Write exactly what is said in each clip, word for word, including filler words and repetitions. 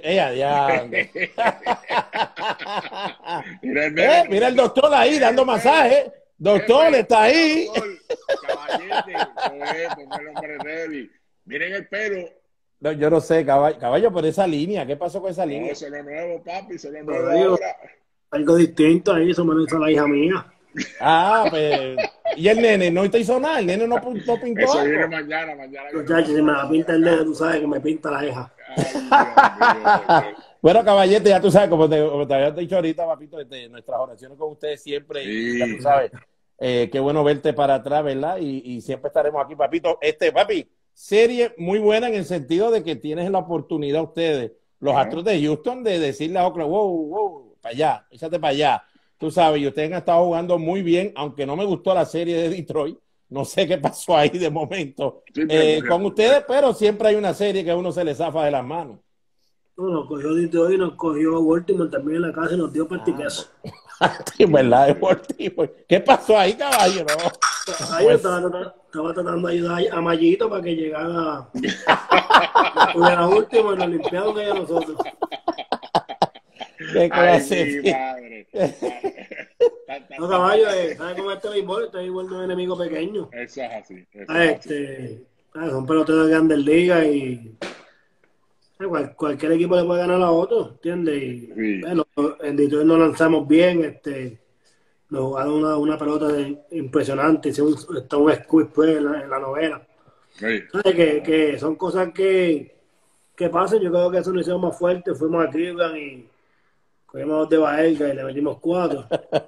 Ella, ya. Mira el, Eh, mira el doctor ahí dando masaje. Doctor, está ahí. Caballete, pues el hombre ready. Miren el pelo. No, yo no sé, caballo, caballo, por esa línea. ¿Qué pasó con esa No, línea? eso es lo nuevo, papi, eso es lo nuevo Caballo, ahora. algo distinto ahí, eso me lo hizo la hija mía. Ah, pues. ¿Y el nene? ¿No te hizo nada? ¿El nene no, no pintó Eso algo? viene mañana, mañana. Muchachos, si me la pinta el dedo, tú sabes que me pinta la hija. Ay, Dios mío, bueno, caballete, ya tú sabes, como te, como te había dicho ahorita, papito, este, nuestras oraciones con ustedes siempre, sí. y ya tú sabes, eh, qué bueno verte para atrás, ¿verdad? Y, y siempre estaremos aquí, papito. Este, papi, serie muy buena en el sentido de que tienes la oportunidad ustedes, los Ajá. Astros de Houston, de decirle a Oakland, wow, wow, para allá, échate para allá. Tú sabes, y ustedes han estado jugando muy bien, aunque no me gustó la serie de Detroit. No sé qué pasó ahí de momento Sí, pero eh, porque- con ustedes, pero siempre hay una serie que a uno se le zafa de las manos. No, nos cogió Detroit y nos cogió Baltimore también en la casa y nos dio particazo. Sí, ¿verdad? Deportivo. ¿Qué pasó ahí, caballo? No. Ahí Pues, estaba, tratando- estaba tratando de ayudar a Mayito para que llegara estuviera último y nos limpiaron ellos nosotros. qué Ay, clase. mi madre. Tan, tan, No, tan, caballo, tan. eh, ¿sabes cómo es este béisbol? Este béisbol no es enemigo pequeño. Eso es así. Eso Ah, es así. Este, ah, son peloteros de grandes ligas y ah, cual- cualquier equipo le puede ganar a otro, ¿entiendes? Y, Sí. bueno, en Detroit nos lanzamos bien, este, nos jugaron una, una pelota de- impresionante, hicimos un, está un squeeze pues, en, la, en la novela. Sí. ¿Sabes? Que, que son cosas que, que pasan, yo creo que eso nos hicimos más fuerte, fuimos a Cleveland y cogimos dos de Baelga y le metimos cuatro.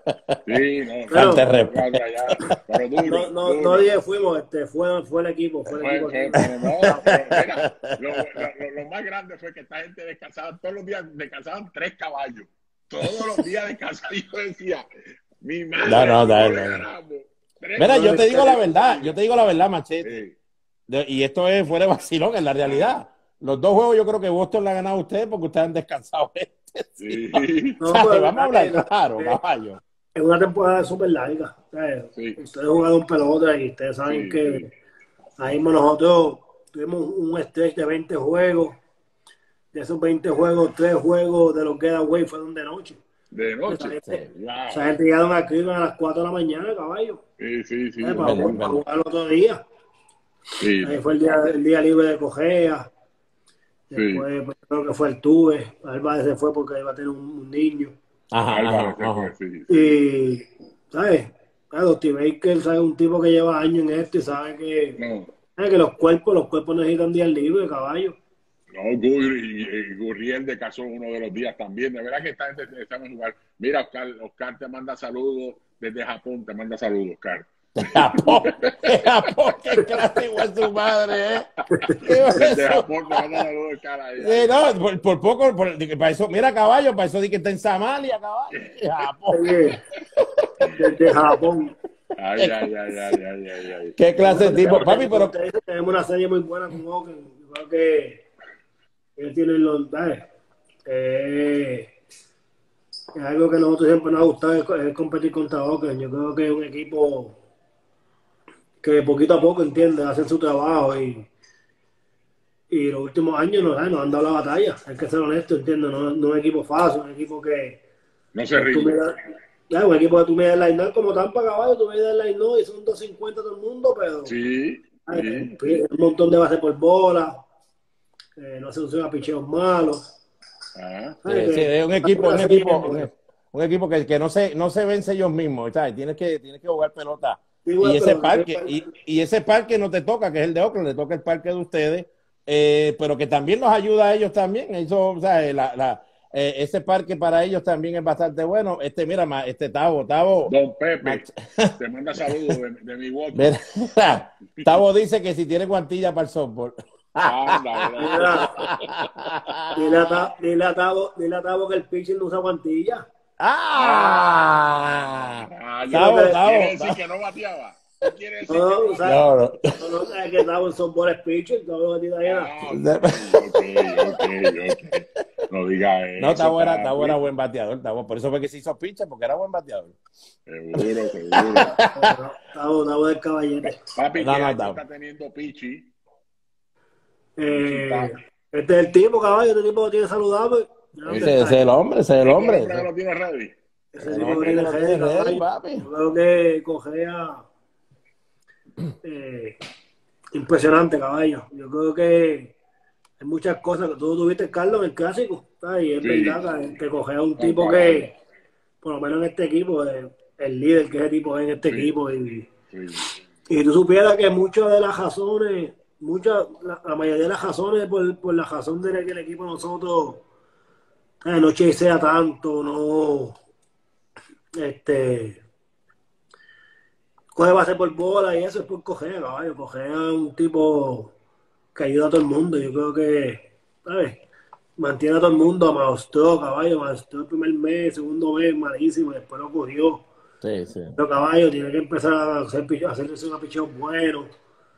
Sí, no, Pero- no, no, cuatro allá, pero duro, No, no, duro. no dije fuimos, este, fue, fue el equipo, fue el Fue- equipo. fue- aquí. pero no, pero mira, lo, lo- lo- lo más grande fue que esta gente descansaba, todos los días descansaban tres caballos. Todos los días descansaban. Y yo decía, mi madre, No, no, ¿cómo no, le no. ganamos? Tres Mira, yo te caballos. digo la verdad, yo te digo la verdad, Machete. Sí, De- y esto es fuera de vacilón, en la realidad. Los dos juegos yo creo que Boston le ha ganado a ustedes porque ustedes han descansado. Este, sí, No, O sea, pues, vamos a hablar eh, claro, eh, caballo. Es una temporada súper larga. ¿Sabes? Sí. Ustedes jugaron pelota y ustedes saben Sí, que sí. ahí mismo nosotros tuvimos un stretch de veinte juegos. De esos veinte juegos, tres juegos de los getaway fueron de noche. De noche. Esa gente, Wow. esa gente llegaron aquí a las cuatro de la mañana, caballo. Sí, sí, sí. ¿Sabes? no, Para, Verdad, no, para verdad. jugar el otro día. Sí, Ahí no. fue el día, el día libre de Cogea. Después pues, creo que fue el Tuve. Álvarez se fue porque iba a tener un, un niño. Ajá, Álvarez ajá, se ajá. fue, sí. Y, ¿sabes? Claro, Steve Baker sabe un tipo que lleva años en esto y sabe que, No, sabe que los cuerpos, los cuerpos necesitan días libres, caballo. no, Gurri, y, y Gurriel de casó uno de los días también. De verdad que esta gente estamos igual. Mira, Oscar, Oscar te manda saludos desde Japón, te manda saludos, Oscar. Japón, Japón, qué clase igual su madre, ¿eh? ¿Qué es Desde eso? Japón te manda saludos, Oscar. Ahí, ahí. Eh, no, por, por poco, por, de que para eso, mira caballo, para eso di que está en Somalia, caballo. Japón. Oye, desde Japón. Ay, ay, ay, ay, ay, ay, ay. ¿Qué clase de tipo? Tenemos- Papi, pero ustedes dicen, tenemos una serie muy buena con Oakland. Yo creo que ellos tienen los, ¿sabes? Eh, es algo que a nosotros siempre nos ha gustado, es, es competir contra Oakland. Yo creo que es un equipo que poquito a poco, entiende, hacen su trabajo y, y los últimos años nos, nos han dado la batalla. Hay que ser honesto, entiende, no, no es un equipo fácil, un equipo que No se tú ríe. miras- ya, un equipo que tú miras el line como Tampa, caballo, tú miras el line y son doscientos cincuenta todo el mundo, pero Sí, ay, sí. eh, un montón de bases por bola, eh, no se usan picheos malos. Ah, sí, sí, es un equipo, un equipo, un, un equipo que, que no se, no se vence ellos mismos, ¿sabes? Tienes que, tienes que jugar pelota. Igual, Y ese pero- parque, y, y ese parque no te toca, que es el de Oakland, le toca el parque de ustedes, eh, pero que también los ayuda a ellos también. Eso, o sea, la, la, eh, ese parque para ellos también es bastante bueno. Este, mira, ma- este Tavo, Tavo, Don Pepe, Mach- te manda saludos de, de mi voz. mira, Tavo dice que si tiene guantilla para el softball. Anda, Mira, dile a Ta- dile a Tavo, dile a Tavo que el pitcher no usa guantilla. ¡Ah! Ah, yo Tavo, quiere Tavo, decir Tavo. que no bateaba. ¿Qué quiere decir No, que no o sea, bateaba? No, no. no, no, es que Tavo son buenos pitchers, todo lo que tiene ahí. Ah, ok, ok, ok, ok. No diga eso. No, Tavo era, papi. Tavo era buen bateador, Tavo. Por eso fue que se hizo pinche, porque era buen bateador. Seguro, seguro. Tavo, Tavo del caballete. Papi, No, ¿qué no, año Tavo. está teniendo Pichi? Eh, Este es el tipo, caballo, este tipo lo tiene saludable. Ese, ese es el hombre, ese es el hombre. Ese lo tiene ready. Ese tipo lo tiene ready, caballo. Papi. Yo creo que cogea eh, impresionante, caballo. Yo creo que hay muchas cosas que tú tuviste, Carlos, en el clásico. ¿Sabes? Y es Sí. verdad que, que cogea un No, tipo caballo. que, por lo menos en este equipo, es el líder que ese tipo es en este Sí. equipo. Y, Sí. y tú supieras que muchas de las razones, muchas, la, la mayoría de las razones por, por la razón de que el equipo de nosotros eh, no chasea tanto, no este coge base por bola y eso es por coger, caballo. Coger a un tipo que ayuda a todo el mundo. Yo creo que, ¿sabes? Mantiene a todo el mundo, a Maustro, caballo. Maustro el primer mes, segundo mes, malísimo, y después lo cogió. Sí, sí. Pero caballo, tiene que empezar a hacer, picheo- a hacerse una picheo bueno.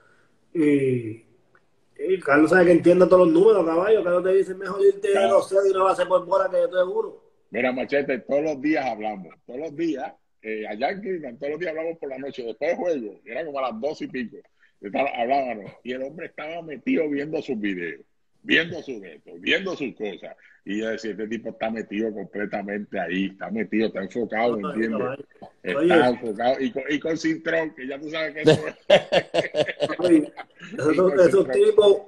Y, y Carlos sabe que entiende todos los números, caballo. Carlos te dice mejor irte de Claro. dos cero y una base por bola que de tres uno. Mira, Machete, todos los días hablamos, todos los días, eh, allá en Cleveland, todos los días hablamos por la noche, después del juego, era como a las dos y pico, estaba- hablábamos, y el hombre estaba metido viendo sus videos, viendo sus retos, viendo sus cosas, y yo decía, este tipo está metido completamente ahí, está metido, está enfocado, ¿me Ay, entiendes? caballo. Está Oye. enfocado, y con, y con Cintrón, que ya tú sabes que eso es. Oye, esos, esos tipos,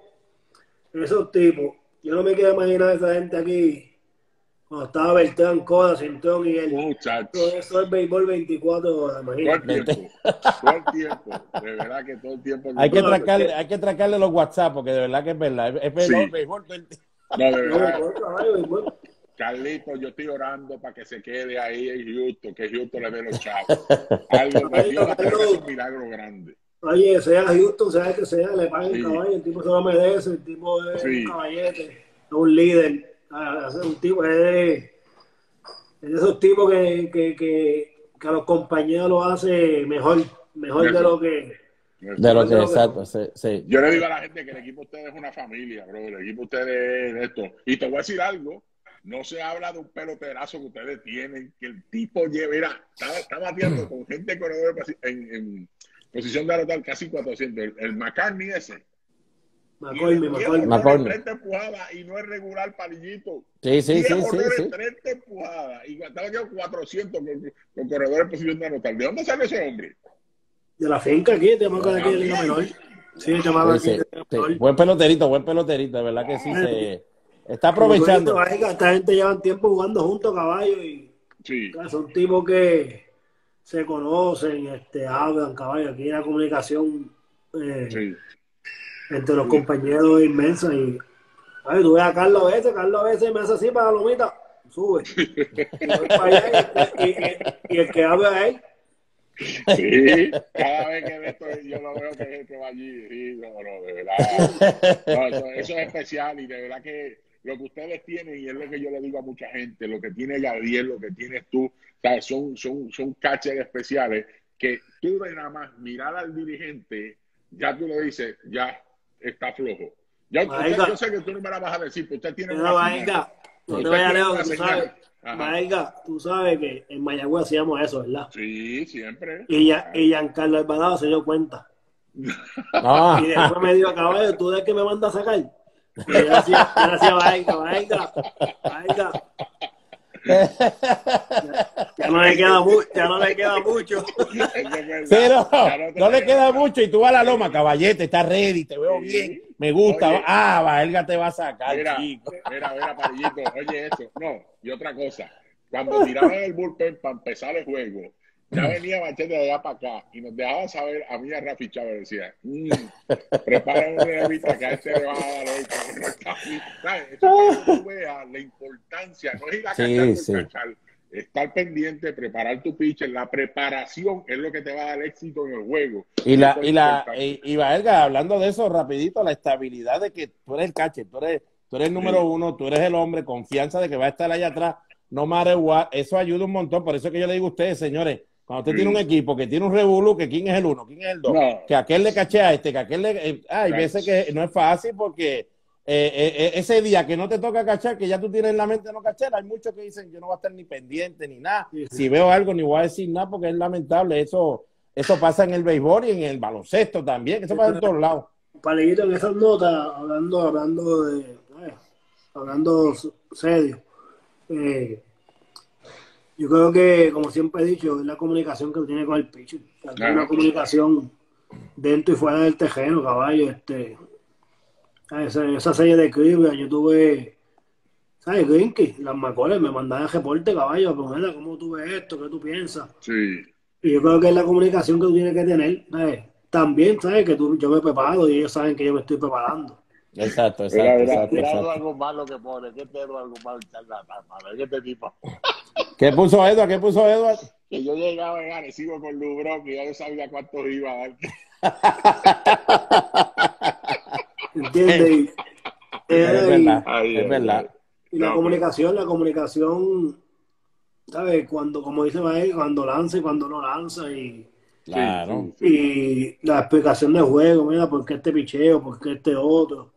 esos tipos, yo no me quiero imaginar a esa gente aquí cuando estaba Beltrán, Coda, Cintrón y él. Muchachos. Todo eso es béisbol veinticuatro horas, Todo el imagínate. tiempo, todo el tiempo, de verdad que todo el tiempo. Hay que No, tracarle, es que- hay que tracarle los WhatsApp, porque de verdad que es verdad. Es, es Sí. béisbol, béisbol, todo el tiempo. No, de No, verdad. béisbol, caballo, béisbol. Carlito, yo estoy orando para que se quede ahí en Houston, que Houston le dé los chavos. Algo que Dios hace un milagro grande. Oye, sea Houston, sea el que sea, le pagan Sí. caballo, el tipo se lo merece, el tipo es Sí. un caballete, es un líder, es un tipo, es de, es de esos tipos que, que, que, que a los compañeros lo hace mejor, mejor de lo que... De lo que, exacto, sí, sí. Yo le digo a la gente que el equipo de ustedes es una familia, bro. El equipo de ustedes es de esto. Y te voy a decir algo. No se habla de un peloterazo que ustedes tienen, que el tipo lleva, mira, está, está bateando con gente de corredor en, en posición de anotar casi cuatrocientos. El, el McCartney ese. McCormick, Y McCormick. McCormick. tres temporadas y no es regular, palillito. Sí, sí, sí, diez sí, honores, sí. tres temporadas. Y estaba bateando cuatrocientos con, con corredor en posición de anotar. ¿De dónde sale ese hombre? De la finca aquí, te de aquí de Liga Menor. Sí, te aquí Sí, de sí, Liga sí. Menor. Buen peloterito, buen peloterito, de verdad que sí se está aprovechando. Como tú dices, esta gente llevan tiempo jugando juntos, caballo, y Sí. son tipos que se conocen, este, hablan, caballo. Aquí la comunicación eh, Sí. entre los compañeros es inmensa. Y ay, tú ves a Carlos a veces, Carlos a veces me hace así para la lomita, sube. Y voy para allá y, y- y- y el que habla a él. Sí, cada vez que ve esto, yo lo veo que es el que va allí. Sí, no, no, de verdad. No, eso, eso es especial y de verdad que lo que ustedes tienen, y es lo que yo le digo a mucha gente, lo que tiene Gabriel, lo que tienes tú, ¿sabes? Son, son, son catchers especiales que tú de nada más mirar al dirigente, ya tú le dices, ya está flojo. Ya, usted, yo sé que tú no me la vas a decir, pero usted tiene Pero, una Vaiga, señal. no te Usted vayas tiene lejos, una tú señal. sabes. Ajá. Vaiga, tú sabes que en Mayagüez hacíamos eso, ¿verdad? Sí, siempre. Y, ya, y Giancarlo Alvarado se dio cuenta. Ah, Y después me dijo, caballo, ¿tú de qué me mandas a sacar? Y yo le decía, yo le decía, Vaiga, Vaiga, Vaiga. Ya, ya no le queda mucho, ya no le queda mucho. sí, no, no le queda mucho y tú vas a la loma, caballete, está ready, te veo bien, me gusta. Oye. Ah, Baelga te va a sacar, Mira, chico. mira, mira, Parillito, oye eso. No, y otra cosa. Cuando tiraban el bullpen para empezar el juego, ya venía Machete de allá para acá y nos dejaban saber, a mí a Rafi Chávez decía, mmm, prepara una revista que a este le va a dar hoy. porque no está aquí". ¿Sabes? Eso para que tú veas la importancia, no es ir a Sí, cachar por sí. cachar, estar pendiente, preparar tu pitcher, la preparación es lo que te va a dar éxito en el juego. Y la, Eso y es la, importante. y, y Baelga, hablando de eso rapidito, la estabilidad de que tú eres el catcher, tú eres, tú eres el número Sí. uno, tú eres el hombre, confianza de que va a estar allá atrás, no matter what, eso ayuda un montón, por eso es que yo le digo a ustedes, señores, cuando usted Sí. tiene un equipo que tiene un revolú, que quién es el uno, quién es el dos, No. que aquel le caché a este, que aquel le... eh, hay Claro. veces que no es fácil porque eh, eh, ese día que no te toca cachar, que ya tú tienes en la mente no cachar, hay muchos que dicen yo no voy a estar ni pendiente ni nada, Sí, sí. si veo algo ni voy a decir nada porque es lamentable, eso eso pasa en el béisbol y en el baloncesto también, eso pasa en todos lados. Palillito, en esas notas, hablando, hablando de, ¿sabes? Hablando serio, eh, yo creo que, como siempre he dicho, es la comunicación que tiene con el pitcher. Hay una comunicación dentro y fuera del tejeno, caballo. Este, esa, esa serie de Cleveland, yo tuve, ¿sabes? Grinky, las Macoles me mandaban el reporte, caballo, pero ¿cómo tú ves esto? ¿Qué tú piensas? Sí. Y yo creo que es la comunicación que tú tienes que tener, ¿sabes? También, ¿sabes? Que tú, yo me preparo y ellos saben que yo me estoy preparando. Exacto, exacto. Mira, mira, exacto, mira exacto. algo malo que pone. ¿Qué te algo malo? ¿Qué este tipo? ¿Qué puso Edward? ¿Qué puso Edward? Que yo llegaba en Arecibo con Lubrón y ya yo sabía cuántos iba a dar. ¿Entiendes? Es verdad, Ay, es ay, verdad. Y la No, comunicación, la comunicación, ¿sabes? Cuando, como dice Mael, cuando lanza y cuando no lanza y, Claro. Sí, sí, sí. y la explicación del juego, mira, ¿por qué este picheo? ¿Por qué este otro?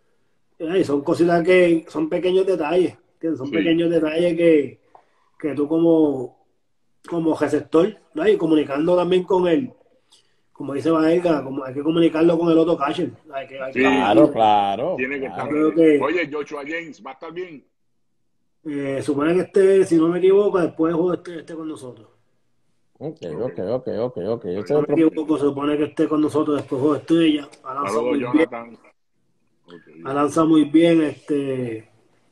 Y son cositas que son pequeños detalles, ¿entiendes? Son Sí. pequeños detalles que, que tú como, como receptor, ¿no? Y comunicando también con él, como dice Maelga, como hay que comunicarlo con el otro catcher. Hay que, hay que- Sí. Claro, claro. Tiene que claro. estar. Creo que- Oye, Joshua James, ¿va a estar bien? eh, supone que este, si no me equivoco, después de juego este, este con nosotros. Ok, ok, ok, ok, ok. Ese es Si no me otro- equivoco, se supone que esté con nosotros después de juego estrella. Ha lanzado Saludos, muy bien. Jonathan. Okay. Ha lanzado muy bien. Este,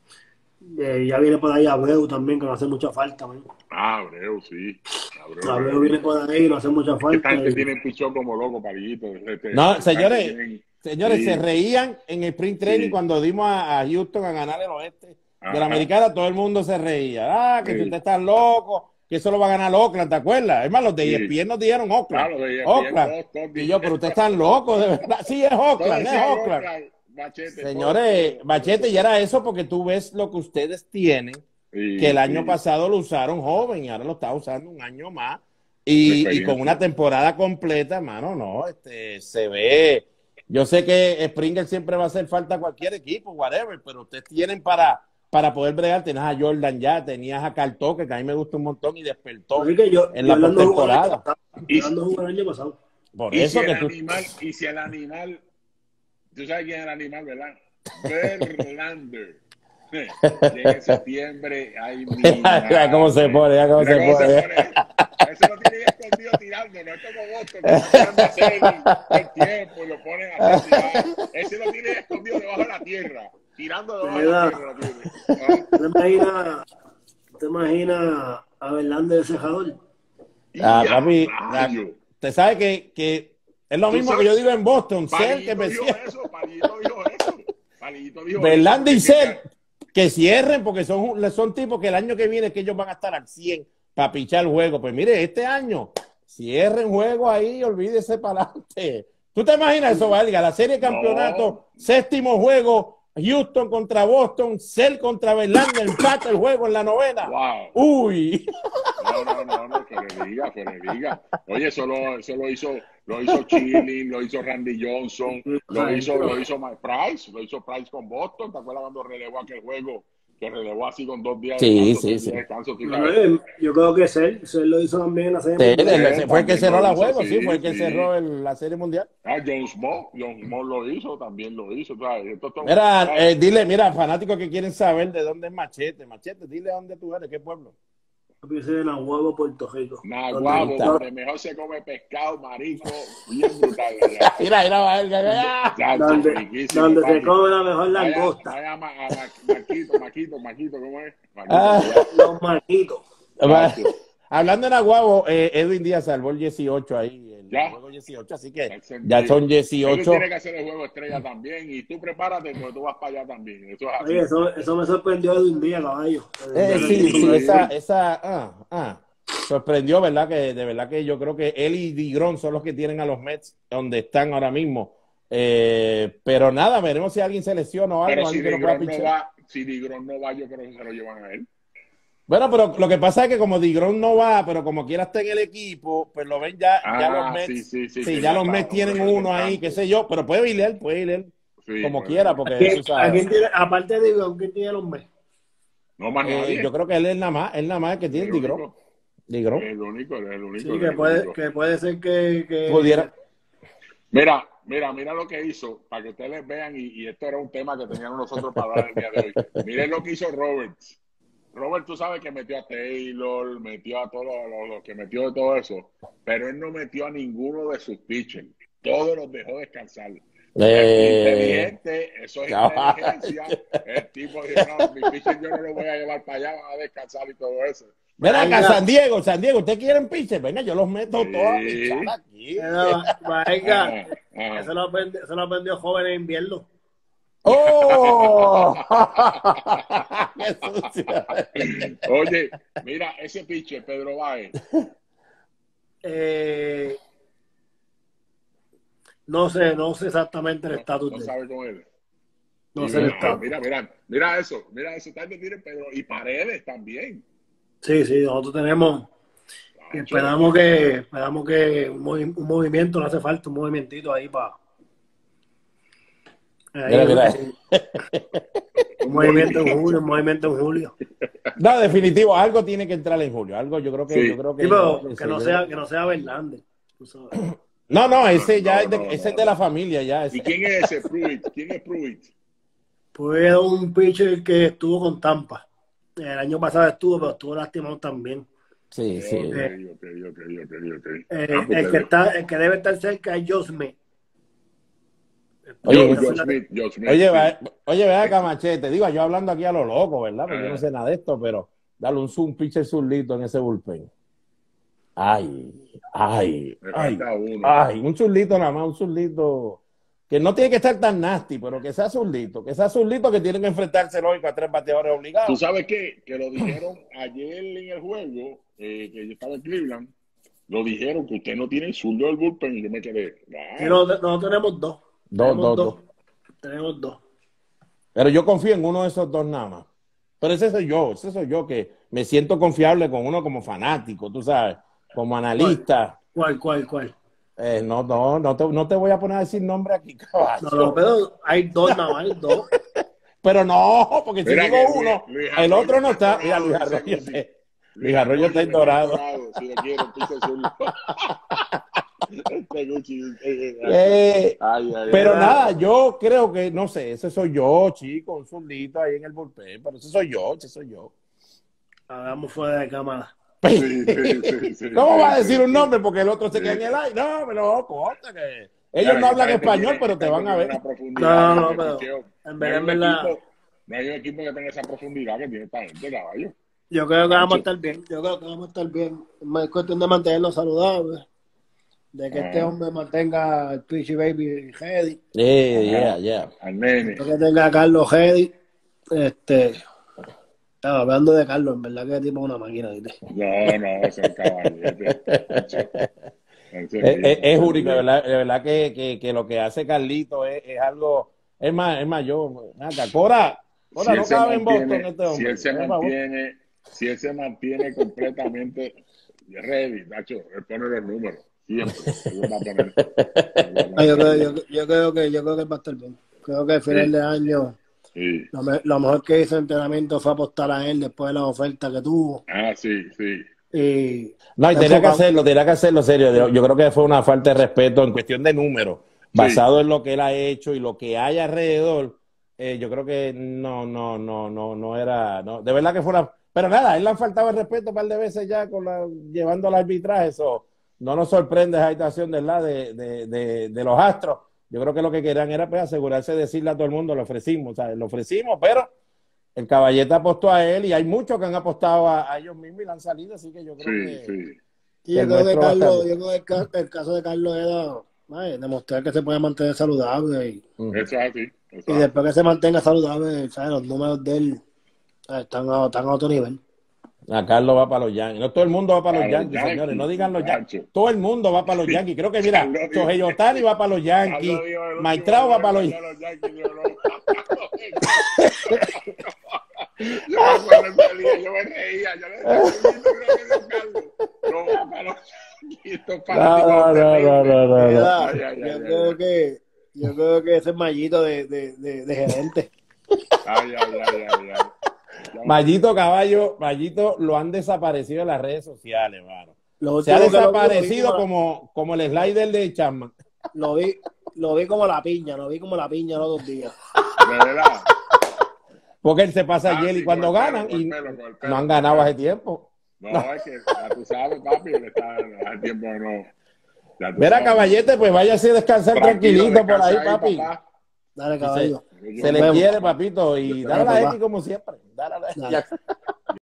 eh, ya viene por ahí Abreu también, que no hace mucha falta. Man. Ah, Abreu, sí. Abreu, Abreu viene por ahí, no hace mucha Esta falta. gente y- tiene el pichón como loco, Parillito. Este, No, esta señores, gente tienen- Señores, sí. se reían en el sprint training Sí. cuando dimos a, a Houston a ganar el oeste de Ajá. la americana, todo el mundo se reía. Ah, que Sí. si usted está loco, que eso lo va a ganar Oakland, ¿te acuerdas? Es más, los de Sí. E S P N nos dijeron Oakland. Claro, de E S P N, Oakland. todos, todos Y yo, pero ustedes están locos, de verdad. Sí, es Todos Oakland, es decían Oakland. Oakland, Machete, Señores, todos, Machete, todos. y era eso porque tú ves lo que ustedes tienen, Sí, que el año sí. pasado lo usaron joven y ahora lo está usando un año más. Y, y con una temporada completa, mano, no, este, se ve. Yo sé que Springer siempre va a hacer falta a cualquier equipo, whatever, pero ustedes tienen para, para poder bregar. Tenías a Jordan ya, tenías a Cartoque, que a mí me gusta un montón y despertó Así que yo, en yo la Orlando jugó el año postemporada. pasado. Y- Orlando jugó el año pasado. Por Y eso si que el tú. animal, y si el animal, tú sabes quién es el animal, ¿verdad? Verlander. Llega en septiembre, ay, mi Ya cómo se pone, ya cómo Mira se cómo pone. Ese lo tiene escondido tirando, no es como Boston, que no quieren hacer el tiempo y lo ponen a hacer tirar. Ese lo tiene escondido debajo de la tierra, tirando debajo de la tierra. Lo tiene. ¿Ah? ¿Te imaginas, te imaginas a Verlander de cejador? Ah, Y a papi, rayo. usted sabe que, que es lo ¿Tú mismo sabes? que yo digo en Boston, Cel que Palillito me dijo cierre. eso, Palillito dijo eso. Palillito dijo Verlander y eso. porque Cel que cierren porque son, son tipos que el año que viene que ellos van a estar al cien para pichar el juego. Pues mire, este año cierren juego ahí, olvídese para adelante. ¿Tú te imaginas eso, Valga? La serie de campeonato, No. séptimo juego, Houston contra Boston, Cel contra Verlander, empata el juego en la novena. Wow. Uy. No, no, no, no, que le diga, que le diga. Oye, eso lo, eso lo hizo, lo hizo Chilling, lo hizo Randy Johnson, lo hizo, lo hizo Mike Price, lo hizo Price con Boston. ¿Te acuerdas cuando relevó aquel juego? Que relevó así con dos días de Sí, descanso, sí, tres sí. días de descanso, tú No, sabes. eh, yo creo que Cel, Cel lo hizo también en la serie. Sí, mundial. él- fue el que también cerró lo la hizo, juego, sí, sí, fue el que sí. cerró el- la serie mundial. Ah, John Small, John Small lo hizo, también lo hizo, ¿sabes? Esto, esto, Mira, ¿sabes? eh, dile, mira, fanáticos que quieren saber de dónde es Machete. Machete, dile dónde tú eres, qué pueblo. Yo soy de Nahuatl, Puerto Rico. Naguabo, está. donde mejor se come pescado, marico, bien brutal. allá. Mira, mira, Valga, ya. Chacho, Donde, riquísimo, donde se papi. come la mejor Vaya, langosta. vaya ma- a Ma- Maquito, Maquito, Maquito, ¿cómo es? Maquito, Ah. allá. Los marquitos. Va- Chacho. Hablando de Naguabo, eh, Edwin Díaz salvó el dieciocho ahí, el Ya. juego dieciocho, así que Excelente. ya son Él dieciocho. tiene que hacer el juego estrella también y tú prepárate porque tú vas para allá también. Eso es así. Oye, eso, eso me sorprendió de un día, caballo. Eh, De- sí, de- sí, de- esa, esa, ah, ah, sorprendió, ¿verdad? Que de verdad que yo creo que él y Digron son los que tienen a los Mets donde están ahora mismo. Eh, pero nada, veremos si alguien se lesiona o algo, Pero si alguien que no pueda Digron no pichar. va, si Digron no va, yo creo que se lo llevan a él. Bueno, pero lo que pasa es que como Digron no va, pero como quiera está en el equipo, pues lo ven ya, ya Ah, los Mets. sí, sí, sí, Sí, que ya ya los está, Mets un tienen uno ahí, representante. qué sé yo, pero puede ir él, puede ir él, Sí, como bueno. quiera, porque ¿Quién- tú ¿A sabes. quién tiene, aparte de Digron, quién tiene los meses? No más Eh, nadie. yo creo que él es nada más, él nada más el que tiene el Digron. único, Digron. el único, el único. Sí, el que puede, único. que puede ser que, que Pudiera. Mira, mira, mira lo que hizo, para que ustedes vean, y, y esto era un tema que teníamos nosotros para hablar el día de hoy. Miren lo que hizo Roberts. Robert, tú sabes que metió a Taylor, metió a todos los, los que metió de todo eso, pero él no metió a ninguno de sus pitchers. Todos los dejó descansar. Eh, inteligente, eso es inteligencia. El tipo dijo, no, mi pitcher yo no lo voy a llevar para allá, van a descansar y todo eso. Ven acá, San Diego, San Diego, ¿ustedes quieren pitcher? Venga, yo los meto sí. todos a pichar aquí. Pero, venga, eso lo aprendió, eso lo aprendió joven en invierno. ¡Oh! ¡Qué sucia! Oye, mira, ese pitcher, Pedro Báez. Eh, no sé, no sé exactamente el estatus. No, no sabe con él. No y sé mira, el estatus. Mira, mira, mira eso, mira eso, está de tiro, Pedro. Y Paredes también. Sí, sí, nosotros tenemos. Y esperamos que, esperamos que un, movi un movimiento, no hace falta un movimentito ahí para. Mira, mira. Un movimiento en julio, un movimiento en julio. No, definitivo, algo tiene que entrar en julio. Algo yo creo que. Sí. Yo creo que, sí, pero no, que, no sea, que no sea Verlander. Tú sabes. No, no, ese ya no, es, de, no, ese no, es de la familia. Ya, ese. ¿Y quién es ese Pruitt? ¿Quién es Pruitt? Fue un pitcher que estuvo con Tampa. El año pasado estuvo, pero estuvo lastimado también. Sí, sí. Okay, okay, okay, okay, okay, okay. Eh, Ah, pues el, que está, el que debe estar cerca es Joe Smith. Oye, Joe Smith, Joe Smith, oye, sí. ve, oye, ve acá, Machete. Digo, yo hablando aquí a lo loco, ¿verdad? Porque yo no sé nada de esto, pero dale un zoom pitcher zurlito en ese bullpen. Ay, ay, Me ay, falta uno. ay, un zurlito nada más, un zurlito que no tiene que estar tan nasty, pero que sea zurlito, que sea zurlito que tienen que enfrentarse hoy con tres bateadores ¿Tú obligados. sabes qué? Que lo dijeron ayer en el juego, eh, que yo estaba en Cleveland, lo dijeron que usted no tiene zurdo del bullpen y yo me quedé. Sí, no, no tenemos dos. Dos, tenemos dos, dos. Tenemos dos. Pero yo confío en uno de esos dos nada más. Pero ese soy yo, ese soy yo que me siento confiable con uno como fanático, tú sabes, como analista. ¿Cuál, cuál, cuál? Eh, no, no, no te, no te voy a poner a decir nombre aquí, caballo. No, no, pero hay dos nada más, hay dos. Pero no, porque si Mira digo que uno, Luis- Luis el otro no está. Arroyo Mira, Luis está Arroyo, dorado, está- sí. Luis Arroyo está en dorado. Si lo quiero, pise zurdo. Este Gucci, eh, Eh, ay, ay, pero ay. nada, yo creo que, no sé, ese soy yo, chico, un zurdito ahí en el bullpen, pero ese soy yo, ese soy yo. Hagamos fuera de cámara. Sí, sí, sí, sí, ¿Cómo sí, va a sí, decir sí. un nombre? Porque el otro se Sí. queda en el aire. No, pero corta que Claro, ellos no hablan esta gente español, tiene- pero esta te van gente a tiene ver. una profundidad No, no, de pero picheo. en No hay verdad, en un verdad, equipo- no hay un equipo que tenga esa profundidad que tiene esta gente, caballo. yo creo que vamos a Nacho. estar bien. Yo creo que vamos a estar bien. Es cuestión de mantenernos saludables. De que este Ajá. hombre mantenga el Pitchy Baby ready. Yeah, yeah, yeah. Al nene. Que tenga a Carlos ready. Este. Estaba hablando de Carlos, en verdad que es tipo una máquina. ¿Viste? No, no, ese es el caballete. Nacho. Ese Es, es, es mismo. único, de verdad, de verdad que, que, que lo que hace Carlito es, es algo, es más, es más, yo, acá, Cora, Cora Si él no se cabe en Boston mantiene- este hombre. si él se por favor. mantiene, si él se mantiene completamente ready, Nacho, él pone los números. Siempre. Él va a poner. Ah, yo, creo, yo, yo creo que yo creo que va a estar bien. Creo que al final Sí. de año Sí. lo, me- lo mejor que hizo el entrenamiento fue apostar a él después de la oferta que tuvo. Ah, sí, sí. Y No, y tenía que enfocado- hacerlo, tenía que hacerlo serio. Yo, yo creo que fue una falta de respeto en cuestión de números, basado en lo que él ha hecho y lo que hay alrededor. Eh, yo creo que no, no, no, no, no era, no, de verdad que fue una, pero nada, a él le han faltado el respeto un par de veces ya con la, llevando al arbitraje, eso no nos sorprende esa situación de, la, de, de, de, de los Astros. Yo creo que lo que querían era pues, asegurarse de decirle a todo el mundo, lo ofrecimos, o sea, lo ofrecimos, pero el caballete apostó a él y hay muchos que han apostado a, a ellos mismos y le han salido, así que yo creo Sí, que... sí. y yo el creo que nuestro va a Carlos, estar- yo creo que el, ca- el caso de Carlos era ay, demostrar que se puede mantener saludable y, Ujú. Eso es así. Eso y es así. después que se mantenga saludable, ¿sabes? Los números de él ¿sabes? Están, a, están a otro nivel. A Carlos va para los Yankees. No todo el mundo va para, Para los los Yankees, Yankees, señores. No digan los Yankees. Nacho. Todo el mundo va para los Yankees. Creo que, mira, Carlos dijo- Shohei Ohtani va para los Yankees. Carlos dijo el último Maitrao va día para los que Yankees. los Yankees, yo no. Yo me acuerdo ese día, yo me reía, yo le decía, Carlos, no va para los Yankees, estos No, fanáticos no, no, no, no, no, no. Mira, Ay, ay, yo ay, creo ay. que yo creo que ese es Mallito de, de, de, de gerente. Ay, ay, ay, ay, ay. Ya- Mallito Caballo, Mallito lo han desaparecido en las redes sociales, hermano. Lo Se ha último que lo vi, desaparecido lo vi como, como el slider de Chapman. Lo vi, lo vi como la piña, lo vi como la piña los dos días. De verdad. Porque él se pasa Ah, ayer sí, y cuando con el ganan pelo, y con el pelo, con el pelo, no han con el ganado pelo. hace tiempo. No, es que ya tú sabes, papi, él está hace tiempo que no. Ya tú Mira, sabes. caballete, pues váyase a descansar Tranquilo, tranquilito por ahí, descansa papi. papá. Dale, Y se, caballo. se le vemos. quiere, papito, y Yo dale a la Dale, X papá. como siempre. Dale a la Dale. X.